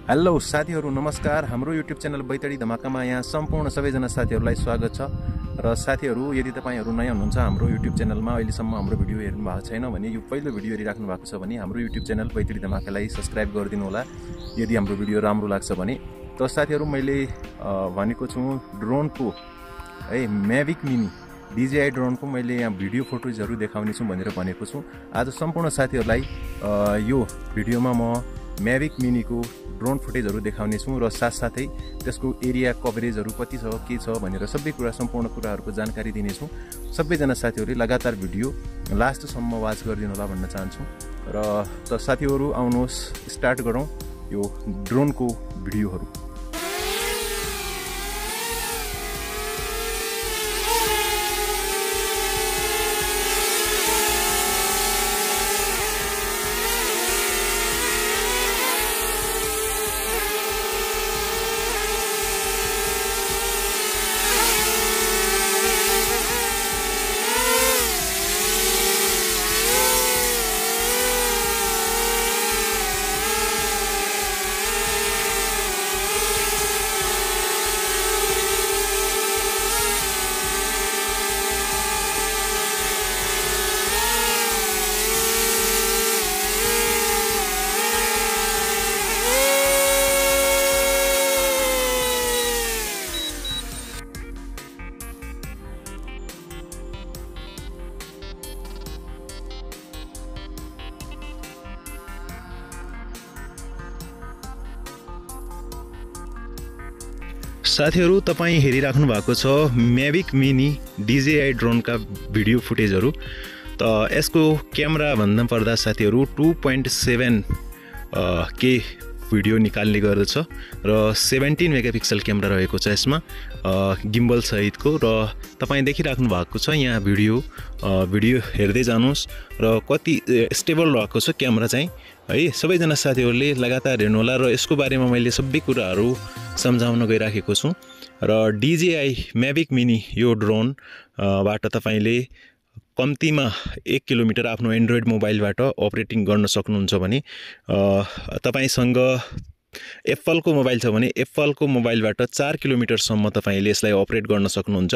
Hello साथीहरु नमस्कार। हाम्रो युट्युब च्यानल बैतडी धमाकामा यहाँ सम्पूर्ण सबैजना साथीहरुलाई स्वागत छ। र साथीहरु यदि तपाईहरु नयाँ हुनुहुन्छ हाम्रो युट्युब च्यानलमा अहिलेसम्म हाम्रो भिडियो हेर्नु भएको छैन भने यो पहिलो भिडियो हेरिराख्नु भएको छ भने हाम्रो युट्युब च्यानल बैतडी धमाकालाई सब्स्क्राइब गरिदिनु होला यदि हाम्रो भिडियो राम्रो लाग्छ भने। त साथीहरु मैले भनेको छु ड्रोनको है mavic मिनी DJI ड्रोनको मैले यहाँ भिडियो फुटेजहरु देखाउने छु भनेर भनेको छु। आज सम्पूर्ण साथीहरुलाई यो भिडियोमा म mavic मिनी को ड्रोन फुटेजहरु देखाउने छु र साथसाथै त्यसको एरिया कभरेजहरु कति छ के छ भनेर सबै कुरा सम्पूर्ण कुराहरुको जानकारी दिने छु। सबैजना साथीहरुले लगातार भिडियो लास्टसम्म वाच गरिदिनु होला भन्न चाहन्छु। र त साथीहरु आउनुहोस् स्टार्ट गरौँ यो ड्रोनको भिडियोहरु। साथीहरु तपाई हेरिराख्नु भएको छ mavic मिनी DJI ड्रोन का भिडियो फुटेजहरु। त यसको क्यामेरा भन्दा पर्दा साथीहरु 2.7 के भिडियो निकाल्ने गर्दछ र 17 मेगापिक्सल क्यामेरा रहेको छ यसमा गिम्बल सहितको। र तपाई देखिराख्नु भएको छ यहाँ भिडियो हेर्दै जानुस् र कति स्टेबल रहेको छ क्यामेरा चाहिँ है। सबैजना साथीहरुले लगातार हेर्नु होला र यसको बारेमा मैले सबै कुराहरु सम्झाउन गइराखेको छु। र DJI mavic मिनी यो ड्रोन बाट तपाईले कम्तीमा 1 किलोमिटर आफ्नो एन्ड्रोइड मोबाइलबाट अपरेटिङ गर्न सक्नुहुन्छ भने तपाईसँग एप्पल को मोबाइल छ भने एप्पल को मोबाइलबाट 4 किलोमिटर सम्म तपाईले यसलाई अपरेट गर्न सक्नुहुन्छ।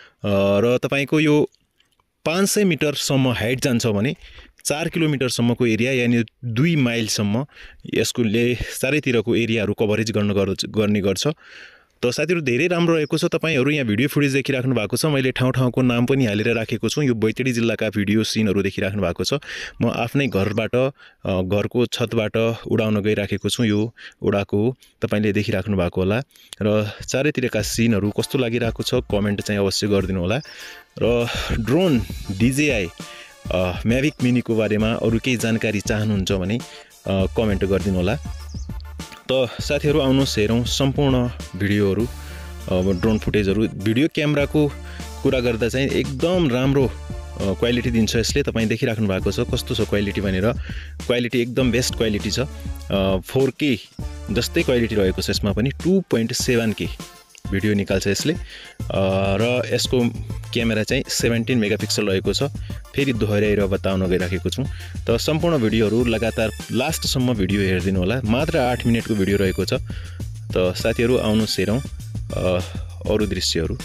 र तपाईको यो 500 मिटर सम्म हाइट जान्छ भने 4 किलोमिटर सम्मको एरिया यानी 2 माइल सम्म यसकोले चारैतिरको एरियाहरु कभरेज गर्ने गर्छ। त साथीहरु धेरै राम्रो रहेको छ। तपाईहरु यहाँ भिडियो फुटेज देखिराख्नु भएको छ। मैले ठाउँ-ठाउँको नाम पनि हालेर राखेको छु। यो बैतडी जिल्लाका भिडियो सिनहरु देखिराख्नु भएको छ। म आफ्नै घरबाट घरको छतबाट उडाउन गइराखेको छु। यो उडाको तपाईले देखिराख्नु भएको होला र चारैतिरका सिनहरु कस्तो लागिरहेको छ कमेन्ट चाहिँ अवश्य गरिदिनु होला। र ड्रोन DJI mavic मिनी को बारेमा अरु केही जानकारी चाहनुहुन्छ भने कमेन्ट गरिदिनु होला। त साथीहरु आउनुहोस् हेरौं सम्पूर्ण भिडियोहरु ड्रोन फुटेजहरु। भिडियो क्यामेराको कुरा गर्दा चाहिँ एकदम राम्रो क्वालिटी दिन्छ यसले। तपाई देखिराख्नु भएको छ कस्तो छ क्वालिटी भनेर। क्वालिटी एकदम बेस्ट क्वालिटी छ। 4K जस्तै क्वालिटी रहेको छ यसमा पनि 2.7K भिडियो निकाल्छ यसले। र यसको क्यामेरा चाहिँ 17 मेगापिक्सल रहेको छ। फेरि दोहोर्याएर बताउन गइराखेको छु। त सम्पूर्ण भिडियोहरु लगातार लास्टसम्म भिडियो हेर्दिनु होला। मात्र 8 मिनेटको भिडियो रहेको छ। त साथीहरु आउनुहोस् हेरौं अरु दृश्यहरु।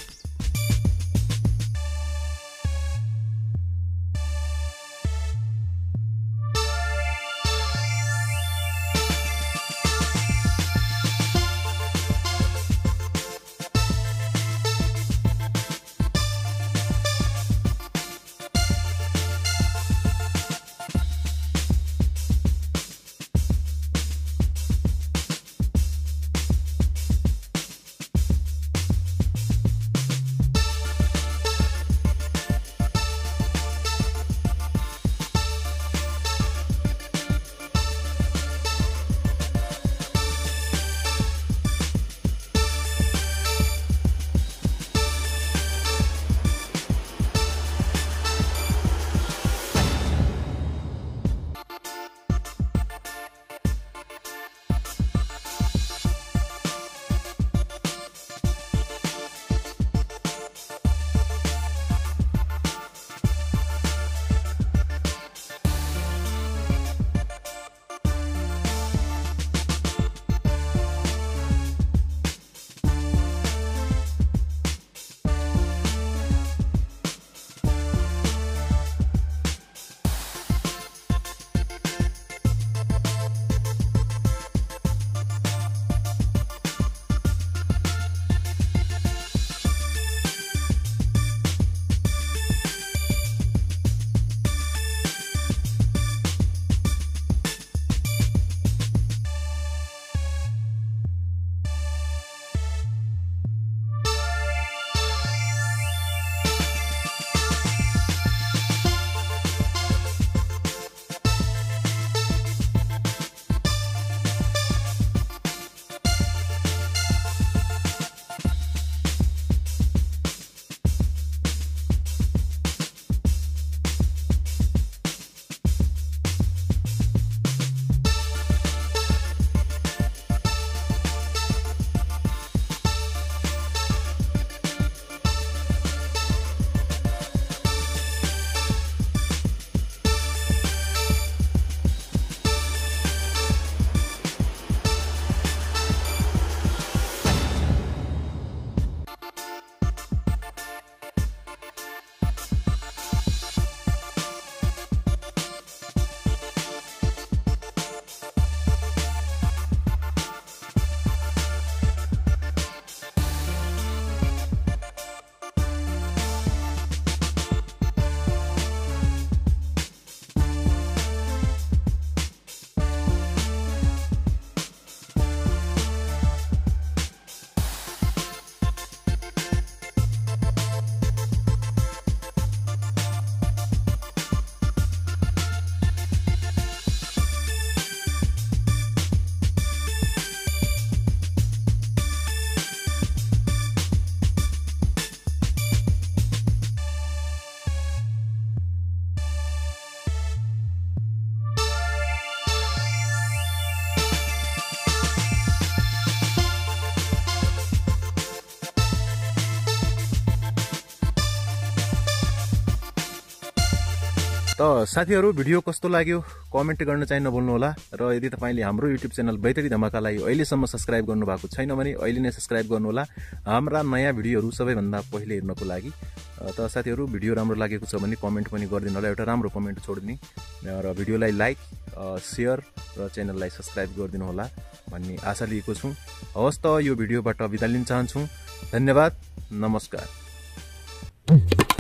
त साथीहरु भिडियो कस्तो लाग्यो कमेन्ट गर्न चाहिँ नभुल्नु होला र यदि तपाईले हाम्रो YouTube च्यानल बैतडी धमाकालाई अहिलेसम्म सब्स्क्राइब गर्नु भएको छैन भने अहिले नै सब्स्क्राइब गर्नु होला हाम्रा नयाँ भिडियोहरु सबैभन्दा पहिले हेर्नको लागि। त साथीहरु भिडियो राम्रो लागेको छ भने कमेन्ट पनि गरिदिनु होला, एउटा राम्रो कमेन्ट छोड्दिनु र भिडियोलाई लाइक शेयर र च्यानललाई सब्स्क्राइब गरिदिनु होला भन्ने आशा लिएको छु। हवस् त यो भिडियोबाट बिदा लिन चाहन्छु। धन्यवाद, नमस्कार।